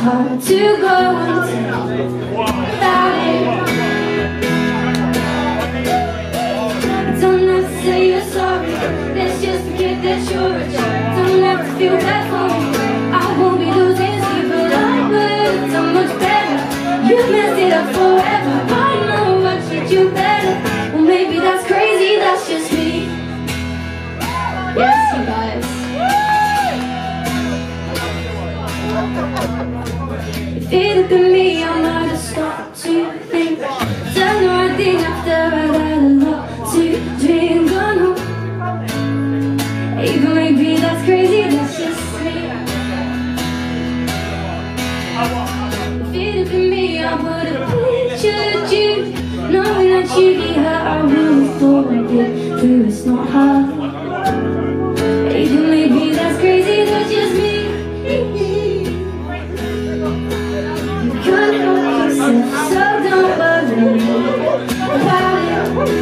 hard to go without it. You don't have to say you're sorry. Let's just forget that you're a jerk. Don't have to feel bad for me. I won't be losing sleep, but I would've done much better. You messed it up forever. I know I treat you better. Well, maybe that's crazy, that's just me. Yes, you guys. If it had been me, I might have stopped to think. Done the right thing after I had a lot to drink. Gone home. Even maybe that's crazy, that's just me. If it had been me, I would have pictured you, knowing that you'd be hurt. I would have thought I did through. It's not hard. Even maybe that's crazy, that's just me. You can't help yourself, so don't worry about it.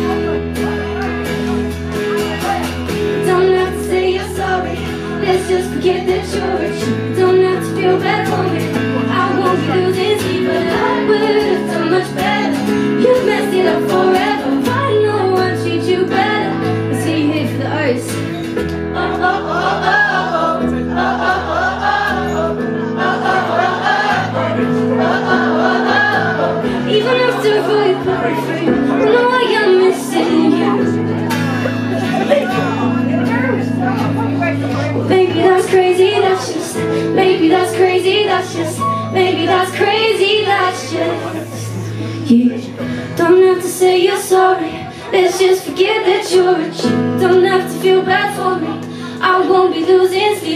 Don't have to say you're sorry. Let's just forget that you're a cheat. Don't have to feel bad for me. I won't be losing sleep, but I would've done much better. You messed it up forever. I know I treat you better. I see you here for the ice. Oh, oh, oh, oh, oh, oh, oh, oh, oh. Even after all you put me through, I know I am missing you. Maybe that's crazy, that's just. Maybe that's crazy, that's just. Maybe that's crazy, that's just you. Don't have to say you're sorry. Let's just forget that you're a cheat. Don't have to feel bad for me. I won't be losing sleep.